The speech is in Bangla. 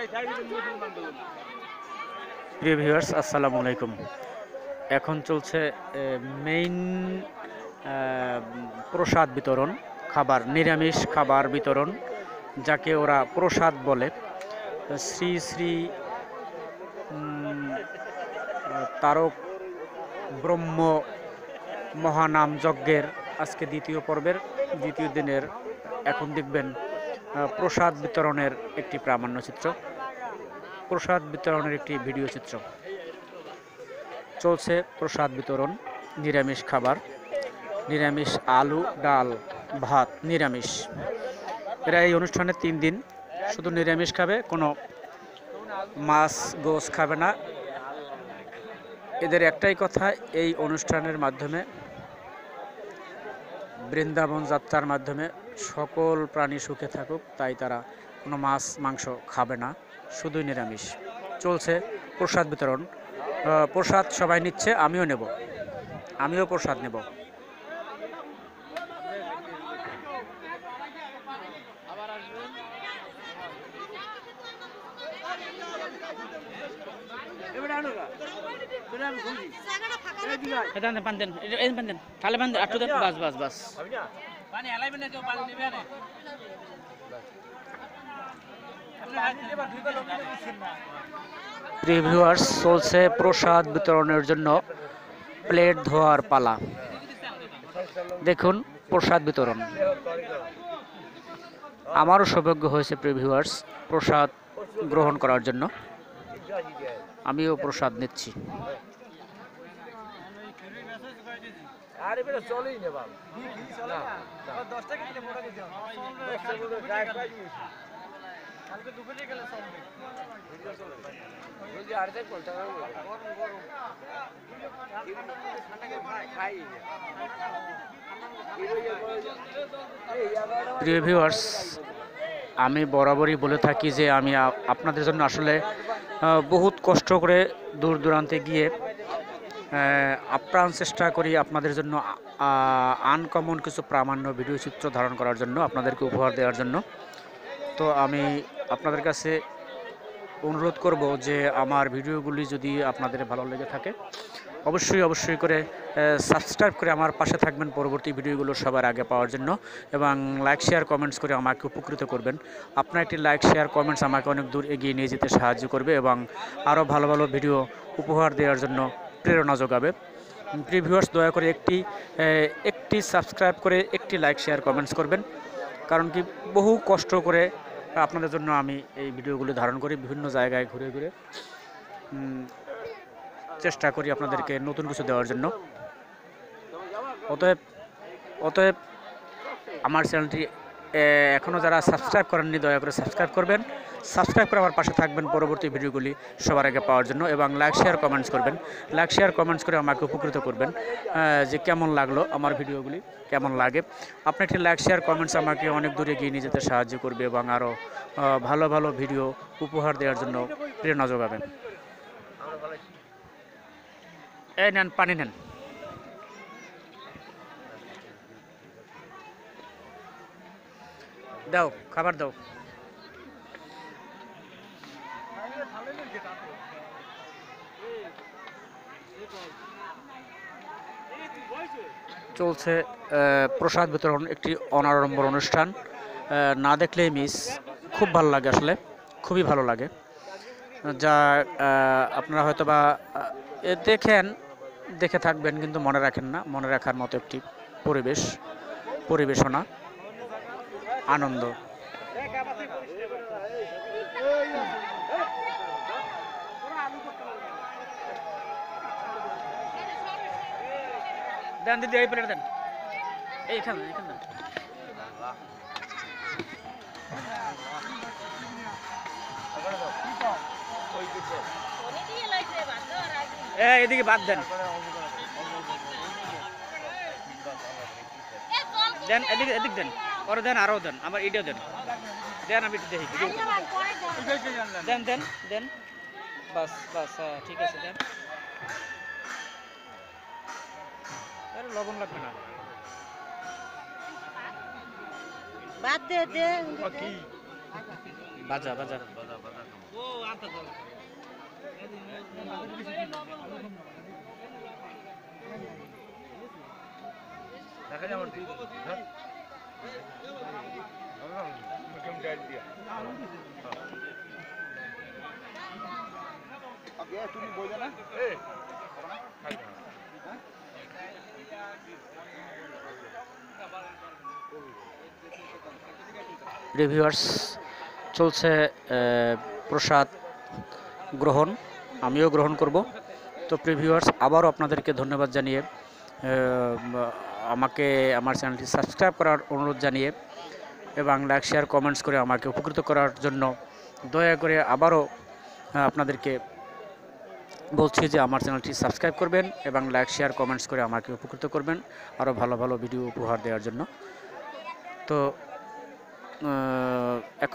প্রিয় ভিউয়ার্স, আসসালামু আলাইকুম। এখন চলছে মেইন প্রসাদ বিতরণ, খাবার, নিরামিষ খাবার বিতরণ, যাকে ওরা প্রসাদ বলে। শ্রী শ্রী তারক ব্রহ্ম মহানাম যজ্ঞের আজকে দ্বিতীয় পর্বের দ্বিতীয় দিনের এখন দেখবেন প্রসাদ বিতরণের একটি প্রামাণ্যচিত্র, প্রসাদ বিতরণের একটি ভিডিও চিত্র চলছে। প্রসাদ বিতরণ, নিরামিষ খাবার, নিরামিষ আলু ডাল ভাত নিরামিষ। এরা এই অনুষ্ঠানে 3 দিন শুধু নিরামিষ খাবে, কোনো মাছ গোশ খাবে না। এদের একটাই কথা, এই অনুষ্ঠানের মাধ্যমে, বৃন্দাবন যাত্রার মাধ্যমে সকল প্রাণী সুখে থাকুক, তাই তারা কোনো মাছ মাংস খাবে না, শুধুই নিরামিষ। চলছে প্রসাদ বিতরণ। প্রসাদ সবাই নিচ্ছে, আমিও নেব, আমিও প্রসাদ নেব। রিভিউয়ার্স, চলছে প্রসাদ বিতরণের জন্য প্লেট ধোয়ার পালা। দেখুন প্রসাদ বিতরণ। আমারও সৌভাগ্য হয়েছে প্রিভিউয়ার্স প্রসাদ গ্রহণ করার জন্য, আমিও প্রসাদ নিচ্ছি। প্রিয় ভিউয়ার্স, আমি বরাবরই বলে থাকি যে আমি আপনাদের জন্য আসলে বহুত কষ্ট করে দূর দূরান্তে গিয়ে আপ্রাণ চেষ্টা করি আপনাদের জন্য আনকমন কিছু প্রামাণ্য ভিডিও চিত্র ধারণ করার জন্য, আপনাদেরকে উপহার দেওয়ার জন্য। তো আমি আপনাদের কাছে অনুরোধ করব যে আমার ভিডিওগুলি যদি আপনাদের ভালো লেগে থাকে অবশ্যই করে সাবস্ক্রাইব করে আমার পাশে থাকবেন পরবর্তী ভিডিওগুলো সবার আগে পাওয়ার জন্য, এবং লাইক শেয়ার কমেন্টস করে আমাকে উপকৃত করবেন। আপনার একটি লাইক শেয়ার কমেন্টস আমাকে অনেক দূর এগিয়ে নিয়ে যেতে সাহায্য করবে এবং আরও ভালো ভালো ভিডিও উপহার দেওয়ার জন্য প্রেরণা যোগাবে। ভিউয়ার্স, দয়া করে একটি সাবস্ক্রাইব করে একটি লাইক শেয়ার কমেন্টস করবেন, কারণ কি বহু কষ্ট করে আপনাদের জন্য আমি এই ভিডিওগুলো ধারণ করি, বিভিন্ন জায়গায় ঘুরে ঘুরে চেষ্টা করি আপনাদেরকে নতুন কিছু দেওয়ার জন্য। অতএব আমার চ্যানেলটি এখনও যারা সাবস্ক্রাইব করেননি দয়া করে সাবস্ক্রাইব করবেন, সাবস্ক্রাইব করে আমার পাশে থাকবেন পরবর্তী ভিডিওগুলি সবার আগে পাওয়ার জন্য, এবং লাইক শেয়ার কমেন্টস করবেন, লাইক শেয়ার কমেন্টস করে আমাকে উপকৃত করবেন যে কেমন লাগলো আমার ভিডিওগুলি, কেমন লাগে। আপনার একটি লাইক শেয়ার কমেন্টস আমাকে অনেক দূরে এগিয়ে নিয়ে যেতে সাহায্য করবে এবং আরও ভালো ভালো ভিডিও উপহার দেওয়ার জন্য প্রেরণা যোগাবে। এই নেন, পানি নেন। দাও, খাবার দাও। চলছে প্রসাদ বিতরণ, একটি অনাড়ম্বর অনুষ্ঠান, না দেখলেই মিস। খুব ভালো লাগে, আসলে খুবই ভালো লাগে। যা আপনারা হয়তো বা দেখে থাকবেন কিন্তু মনে রাখেন না, মনে রাখার মতো একটি পরিবেশনা, আনন্দ। দেন দিদি, এই প্লেট দেন, এইখানে দেন। এদিকে বাদ দেন, দেন এদিক দেন, ওরা দেন, আরও দেন, আমার এটাও দেন, আমি দেখি দেন, বাস হ্যাঁ ঠিক আছে, দেন। লবণ লাগবে না, বাদ দে, বাজা রিভিউয়ার্স চলছে প্রসাদ গ্রহণ, আমিও গ্রহণ করব। তো প্রিভিউয়ার্স আবারও আপনাদেরকে ধন্যবাদ জানিয়ে আমাকে আমার চ্যানেলটি সাবস্ক্রাইব করার অনুরোধ জানিয়ে এবং লাইক শেয়ার কমেন্টস করে আমাকে উপকৃত করার জন্য দয়া করে আবারও আপনাদেরকে বলছি যে আমার চ্যানেলটি সাবস্ক্রাইব করবেন এবং লাইক শেয়ার কমেন্টস করে আমাকে উপকৃত করবেন আরও ভালো ভালো ভিডিও উপহার দেওয়ার জন্য। তো